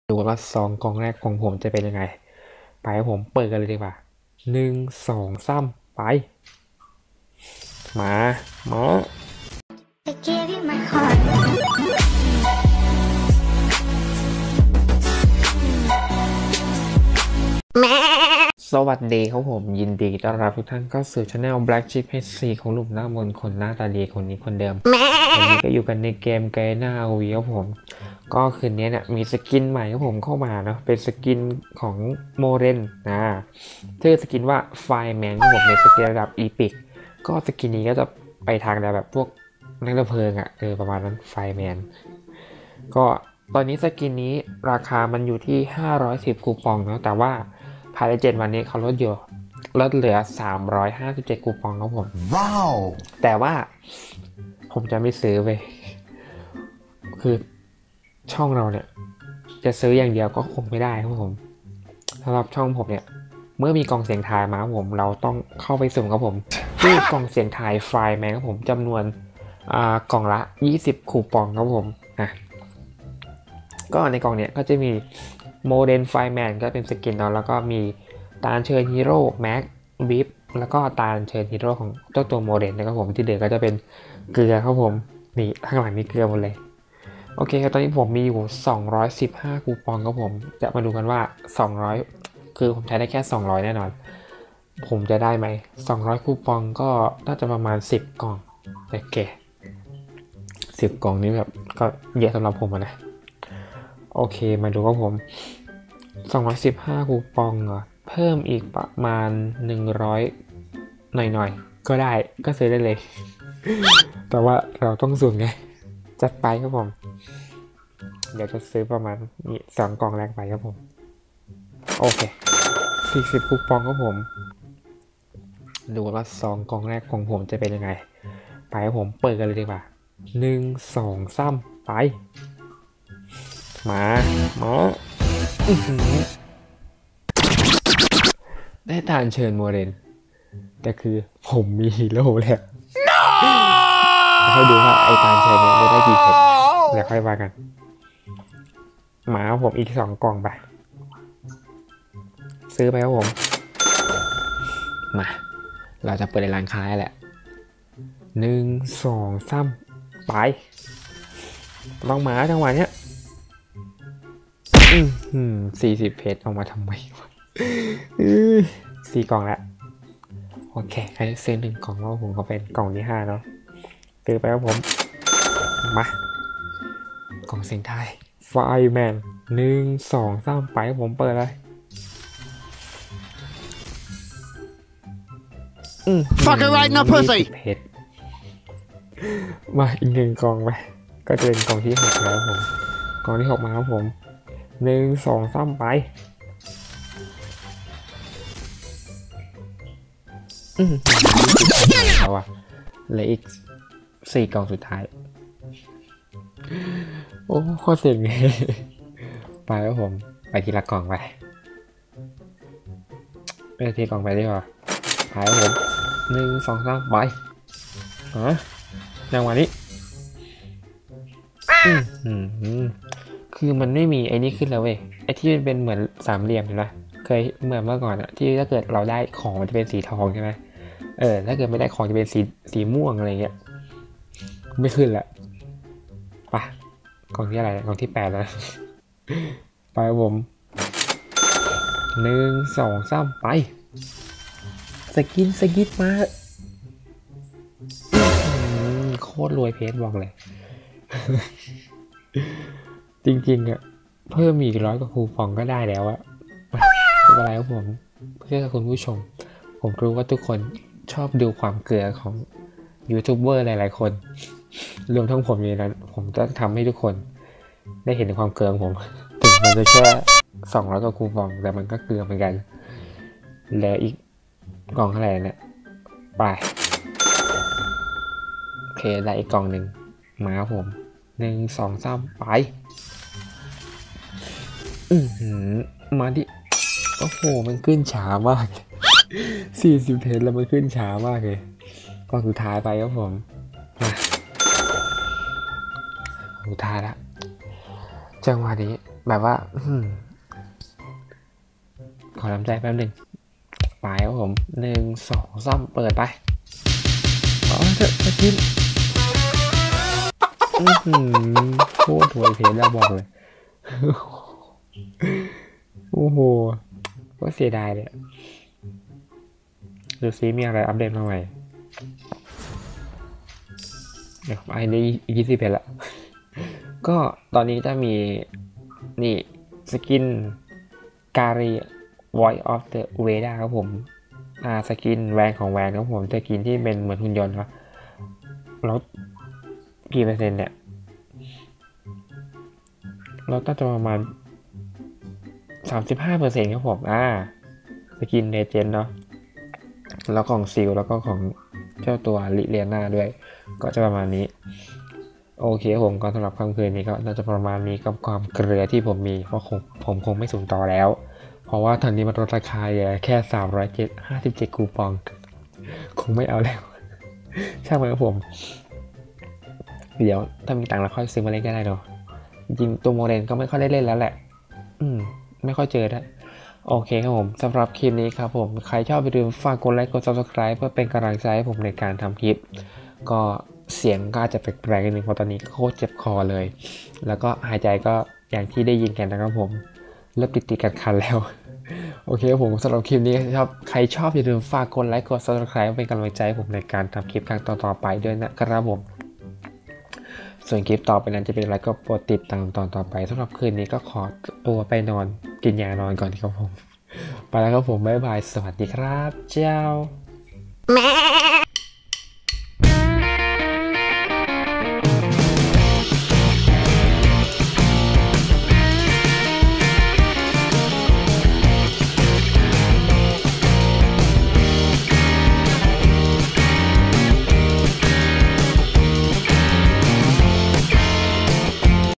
ดูว่าซองกล่องแรกของผมจะเป็นยังไงไปผมเปิดกันเลยดีกว่า1 2 3ไปมา I gave you my heart. สวัสดีครับผมยินดีต้อนรับทุกท่านเข้าสู่ Channel Black Sheep H4 ของหนุ่มหน้ามนต์คนหน้าตาดีคนนี้คนเดิมวันนี้ก็อยู่กันในเกมไกน่าวีครับผมก็คืนนี้เนี่ยมีสกินใหม่ครับผมเข้ามาเนาะเป็นสกินของโมเรนชื่อสกินว่าไฟแมนครับผมในสกินระดับอีพิกก็สกินนี้ก็จะไปทางแบบพวกนักดับเพลิงประมาณนั้นไฟแมนก็ตอนนี้สกินนี้ราคามันอยู่ที่510คูปองเนาะแต่ว่าภายใน7วันนี้เขาลดเหลือ357คูปองครับผมว้าวแต่ว่าผมจะไม่ซื้อไปคือช่องเราเนี่ยจะซื้ออย่างเดียวก็คงไม่ได้ครับผมสำหรับช่องผมเนี่ยเมื่อมีกล่องเสียงทายมาครับผมเราต้องเข้าไปสุ่มครับผมที่กล่องเสียงทายไฟแมนครับผมจำนวนกล่องละ20คูปองครับผมก็ในกล่องเนี้ยก็จะมีโมเดลไฟแมนก็เป็นสกินเนาะแล้วก็มีตาลเชิญฮีโร่แม็กวิปแล้วก็ตาลเชิญฮีโร่ของเจ้าตัวโมเดลนะครับผมที่เหลือก็จะเป็นเกลือครับผมนี่ข้างหลังมีเกลือหมดเลยโอเคครับตอนนี้ผมมีอยู่215คูปองครับผมจะมาดูกันว่า200คือผมใช้ได้แค่200แน่นอนผมจะได้ไหม200คูปองก็น่าจะประมาณ10กล่องโอเค10กล่องนี้แบบก็เยอะสำหรับผมนะโอเคมาดูครับผม215คูปองเพิ่มอีกประมาณ100หน่อยๆก็ได้ก็ซื้อได้เลย แต่ว่าเราต้องสุ่มไงจัดไปครับผมเดี๋ยวจะซื้อประมาณนี้2กล่องแรกไปครับผมโอเค40คูปองครับผมดูว่า2กล่องแรกของผมจะเป็นยังไงไปครับผมเปิดกันเลยดีกว่า1 2 3ไปมาได้ทานเชิญโมเรนแต่คือผมมีฮีโร่แล้วค่อยดูว่าไอทานเชิญเนี่ยได้กี่เพชรเดี๋ยวค่อยว่ากันหมาผมอีก2กล่องไปซื้อไปครับผมมาเราจะเปิดในร้านค้าแหละ1 2 3ไปลองหมาจังหวะเนี้ย40เพชรออกมาทำไมวะ4กล่องแล้วโอเคใครซื้อ1กล่องแล้วผมก็เป็นกล่องที่5เนาะซื้อไปครับผมมากล่องเสียงไทายไฟแมน1 2 3ไปผมเปิดเลย Fucking right now pussy เพชรมาอีก1กล่องไปก็จะเป็นกล่องที่6แล้วผมกล่องที่6มาครับผม1 2 3ไปเอาอะเหลืออีก4กล่องสุดท้ายโอ้โคตรเสียงไงไปครับผมไปทีละกล่องไปทีกล่องไปดีกว่าไปครับผม1 2 3ไปจังหวะนี้คือมันไม่มีไอ้นี่ขึ้นแล้วเว้ยไอ้ที่มันเป็นเหมือนสามเหลี่ยมเห็นไหมเคยเหมือนเมื่อก่อนอะที่ถ้าเกิดเราได้ของมันจะเป็นสีทองใช่ไหมถ้าเกิดไม่ได้ของจะเป็นสีม่วงอะไรเงี้ยไม่ขึ้นละไปกล่องที่อะไรกล่องที่8แล้วไปผม1 2 3ไปสกินมาโคตรรวยเพชรบอกเลย จริงๆเพิ่มอีก100กว่าคูปองก็ได้แล้วอะไม่เป็นไรครับผมเพื่อคุณผู้ชมผมรู้ว่าทุกคนชอบดูความเกลือของยูทูบเบอร์หลายๆคนรวมทั้งผมอยู่นั้นผมจะทำให้ทุกคนได้เห็นความเกลือของผมถึงมันจะแค่200กว่าคูปองแต่มันก็เกลือเหมือนกันแล้วอีกกล่องเท่าไหร่เนี่ยไปโอเคได้อีกกล่องหนึ่งมาครับผม1 2 3ไปมาดิโอ้โหมันขึ้นช้ามาก40เพชรแล้วมันขึ้นช้ามากเลยกล่องสุดท้ายไปครับผมสุดท้ายละจังหวะนี้แบบว่าขอทำใจแป๊บหนึ่งไปครับผม1 2 3เปิดไปอ๋อจะกินโคตรถวยเพลแล้วบอกเลยโอ้โหก็เสียดายเลยดูซิมีอะไรอัปเดตมาใหม่เดี๋ยวไอ้นี่20เพลละก็ตอนนี้จะมีนี่สกินการี Voice of the Veda ครับผมสกินแวนของแวนครับผมสกินที่เป็นเหมือนหุ่นยนต์ครับลดกี่เปอร์เซ็นต์เนี่ยลดน่าจะประมาณ 35% ครับผมสกินเลเจนด์เนาะแล้วของซิลแล้วก็ของเจ้าตัวลิเลียนาด้วยก็จะประมาณนี้โอเคผมก็สำหรับค่ำคืนนี้ก็น่าจะประมาณนี้กับความเกลือที่ผมมีเพราะผมคงไม่สุ่มต่อแล้วเพราะว่าตอนนี้มันลดราคาเหลือแค่357คูปองคงไม่เอาแล้วช่างมันครับผมเดี๋ยวถ้ามีตังค์แล้วค่อยซื้อมาเล่นก็ได้เนาะจริงตัวโมเดลก็ไม่ค่อยได้เล่นแล้วแหละไม่ค่อยเจอได้โอเคครับผมสำหรับคลิปนี้ครับผมใครชอบอย่าลืมฝากกดไลค์กด Subscribe เพื่อเป็นกำลังใจให้ผมในการทำคลิปก็เสียงก็อาจจะแปลกๆนิดนึงเพราะตอนนี้โคตรเจ็บคอเลยแล้วก็หายใจก็อย่างที่ได้ยินกันนะครับผมเริ่มติดๆกันแล้วโอเคครับผมสำหรับคลิปนี้ใครชอบอย่าลืมฝากกดไลค์กด Subscribe เป็นกำลังใจให้ผมในการทำคลิปครั้งต่อๆไปด้วยนะครับผมส่วนคลิปต่อไปนั้นจะเป็นอะไรก็โปรดติดตามตอนต่อไปสำหรับคืนนี้ก็ขอตัวไปนอนกินยานอนก่อนครับผมไปแล้วครับผมบ๊ายบายสวัสดีครับเจ้า